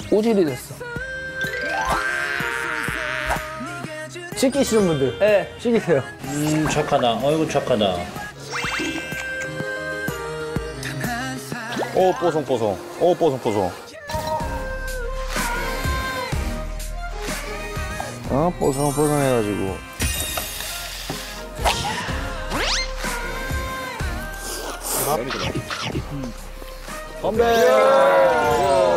오질이 됐어. 씻기시는 분들. 네. 씻기세요. 착하다. 어이구, 착하다. 오, 뽀송뽀송. 오, 뽀송뽀송. 뽀송뽀송해가지고. 건배.